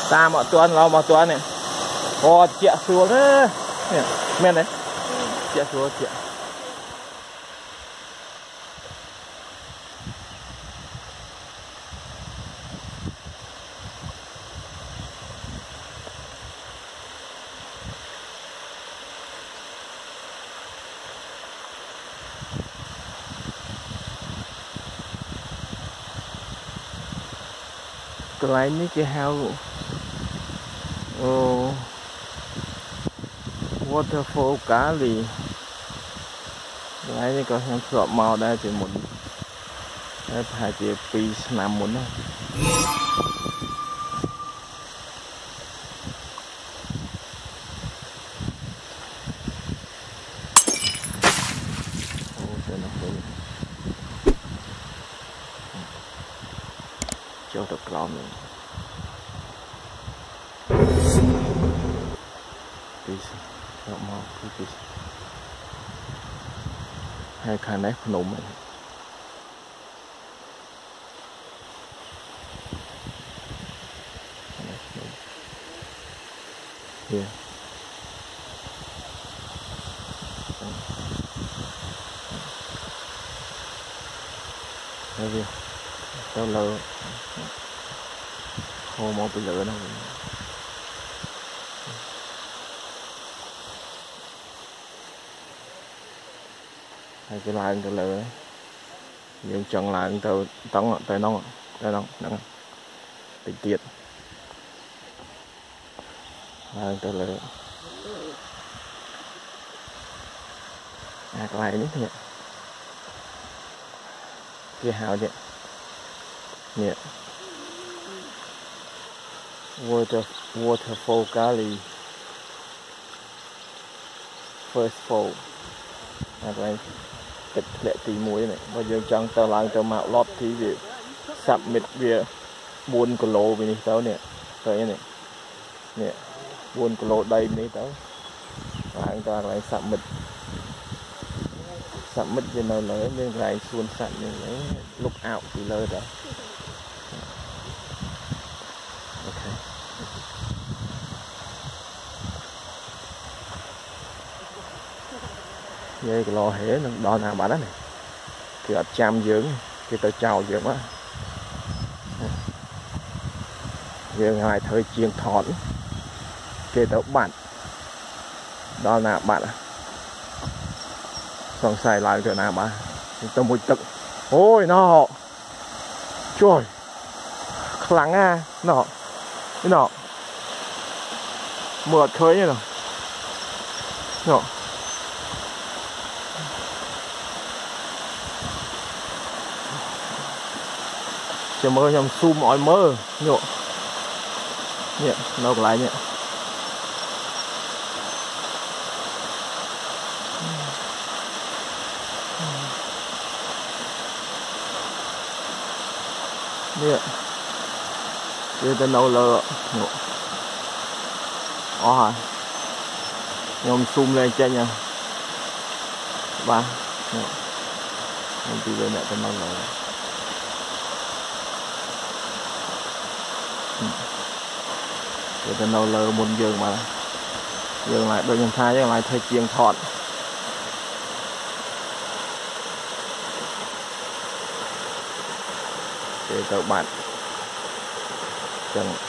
ta mọi tuần lo mọi tuần này ô chẹt xuống đấy men đấy chẹt xuống chẹt cái này ní cái hao waterfall cá lì cái này có em sợ màu đây thì muốn phải chỉ pi làm muốn cho được lòng mình peace not more peace hay khả năng nổ mình here đây tao lơ hồ một bị lửa nó hay cái lại từ lửa nhưng chẳng lại từ tông tới nông nặng tình tiết lại từ lửa cái lại nữa nhỉ kia hào nhỉ nhỉ waterfall Cali first fall này kịch lệ tí muối này và dương trong tờ lang tờ mạo lót thì việc sập mịt việc buôn của lô vì tao nè tới này nè buôn của lô đây mấy tao lang tờ lại sập mịt về nơi lớn nên lại xuân sạch như lấy lúc ảo thì lơ đó ok dây cái lò hế đo nào bà đó này thì ở chăm dưỡng thì tôi chào dưỡng á dưỡng hai thời chiên thọn kê tớ bạn đó nào bạn à xong xài lại chỗ nào bà tôi mùi tực ôi nó trời kháng à nó cái nó mượt khơi như nào nó chờ mơ nhầm zoom mọi mơ nhộ nhẹ nó lại nhẹ nhẹ đưa tên đâu lơ nhộ hả nhom zoom lên trên nha ba nhom đi lên lại tên đâu lơ để tên đâu lơ muốn dừng mà dừng lại đôi nhân thay chứ lại thay chiên thọn để các bạn chẳng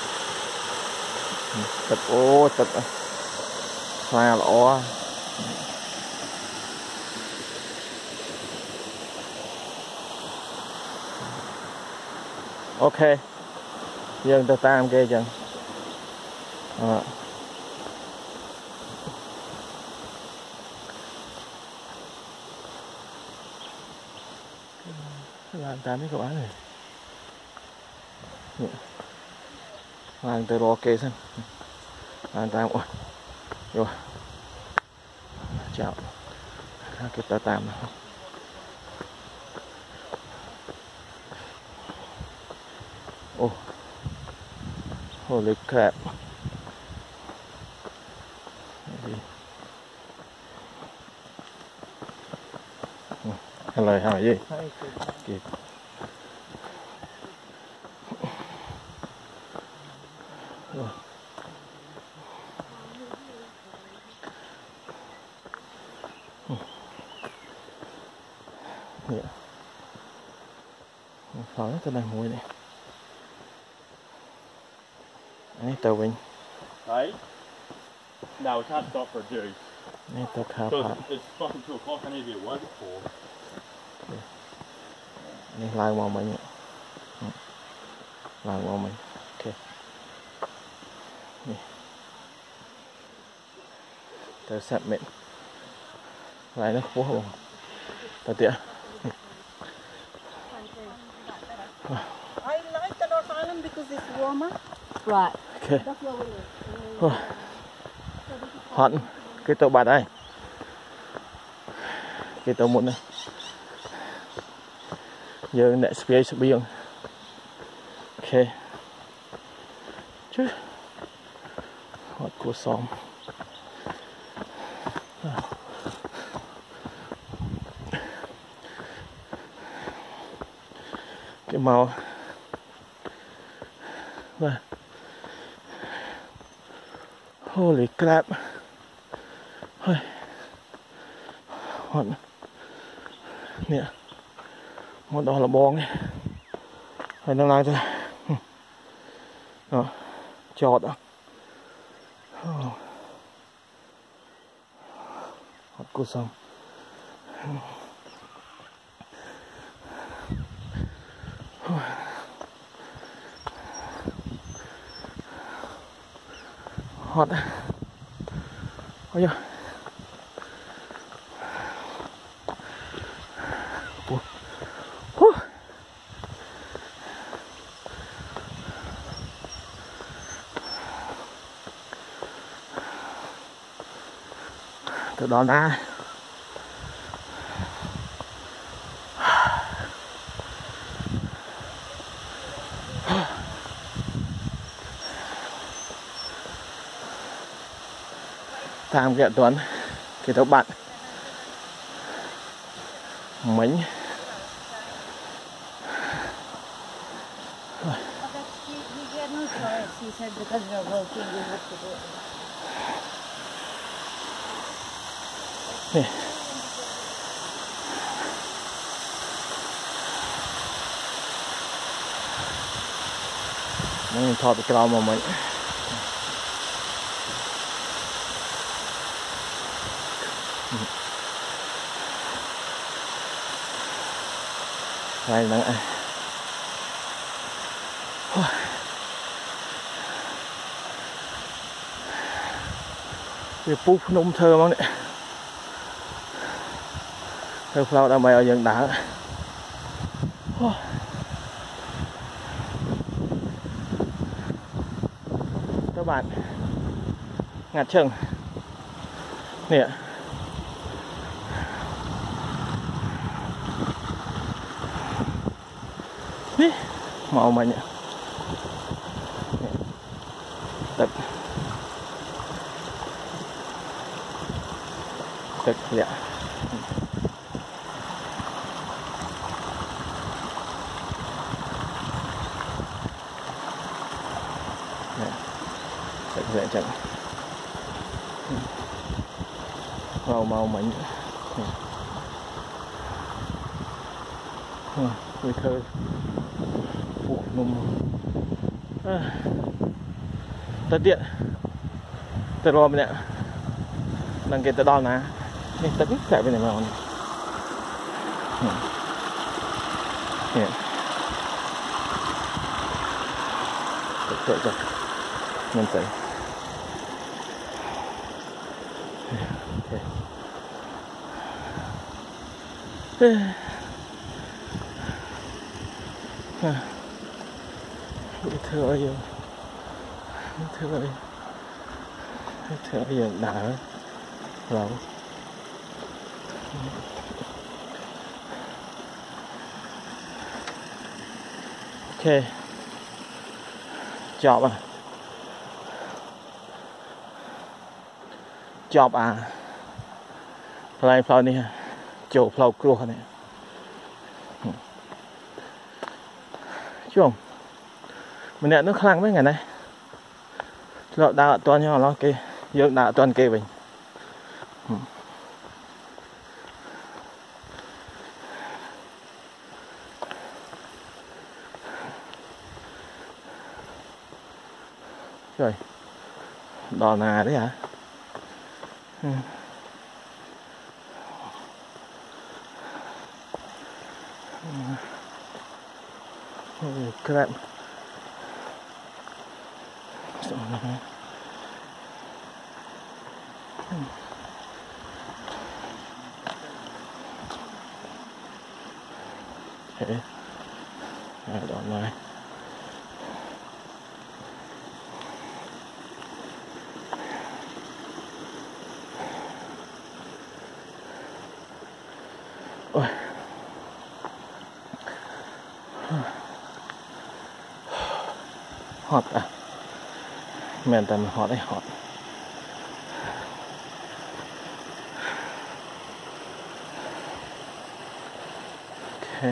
tật ô tật hoa lỏ ok dương ta tam kia chẳng làm tám mấy các bạn này làm từ đó kê xem làm tám rồi chào cái ta tam oh holy crap hello how are you good Phở cái này mùi này. Đấy tàu mình. Right? Now we can't stop for juice. Này tàu khá Because phá. it's fucking 2 o'clock, I need to be at work at 4. Này lai màu mình. Lai màu mình. Ok. Này. Tàu sạp mịn. Lai nó khố không? Tàu tịa. I like the North Island because it's warmer. Right. Ok. That's why we Hot. Cái tàu bạt đây. Cái tàu một này. Giờ next space biển. Ok. Chứ. Hot của xóm. Cái màu đây. Holy crap. Hơi. Hot. Nè. Một đó là bong này. Hay nó lại thôi. Đó. Chọt đó. Hot của xóm. Hot. Ôi giời. Từ đó ra. Tham nghệ Tuấn thì các bạn mình nè. Mình thọt cái lò mà mình đây nắng ai. Cái púp nôm thơ mong này. Thơ flow đã mày ở dân đá. Các bạn ngạt chân nè. Nè màu mình nhỉ. Tập tập lẹ. Dễ chẳng màu mình người thơ phụ nôm tất tiện tất rồi mình nè đăng ký tất đo nè nhưng tất chạy bên này màu này tất rồi mình sẽ thưa ơi đã lâu ok chọp à lại phao này chỗ phao cua này chứ không mình nè nước khăn mấy ngày này Lọ đào toàn nhau nó kê dương đào toàn kê mình rồi đò nà đấy hả crap okay. Đò này ôi hot à men tầm hot đấy hot ok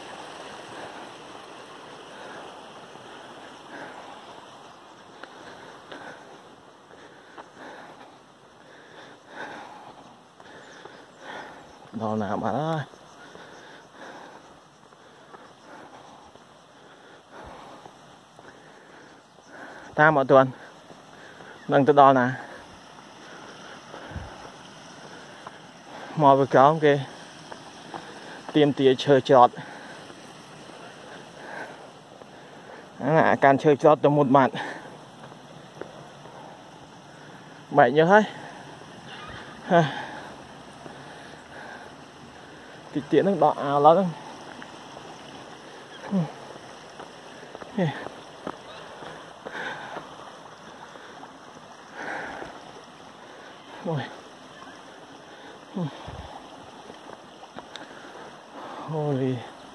đò nào mà đó ta mọi tuần nâng tới đo nè mò với cáo không kì tiêm tía chơi chọt đó là can chơi chọt từ một bạn bảy nhớ hết thì tiện nó đọ ảo lắm ôi holy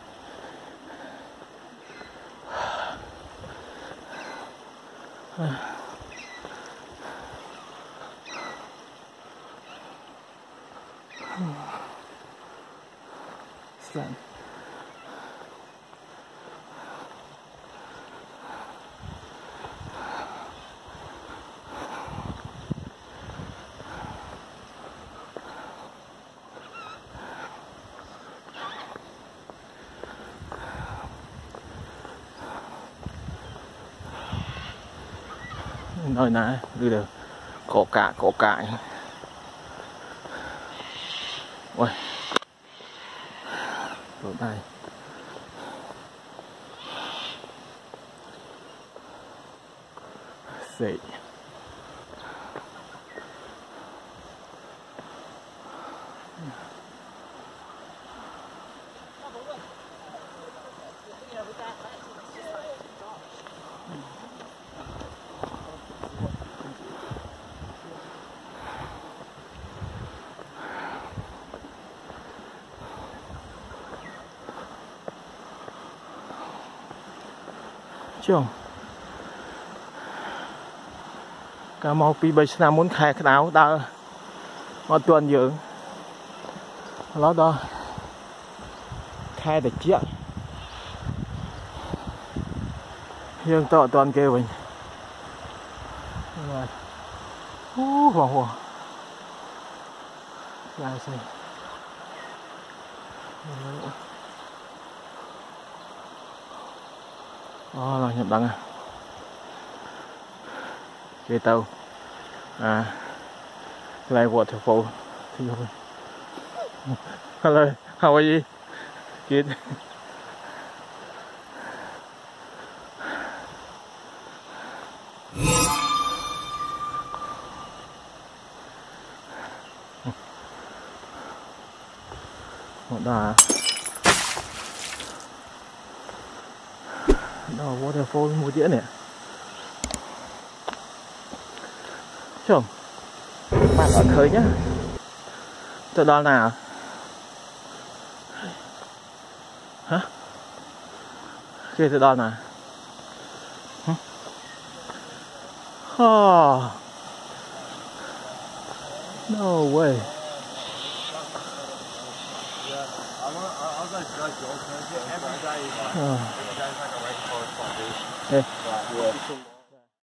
Slam. Nơi nãy đi được cổ cả ôi rồi đây xị chồng cả mau pi bây giờ muốn khai cái áo đã ở tuần dưỡng nó đó khai để chia dương tọa toàn kêu mình rồi hoàng ra xem đó là nhập đăng à cái tàu à lại waterfall thì rồi hello how are you good một đà đó waterfall mua dĩa nè chồng bạn ở khơi nhá từ đó nào hả kia từ đó nào oh no way every day like a rainforest like this. Yeah.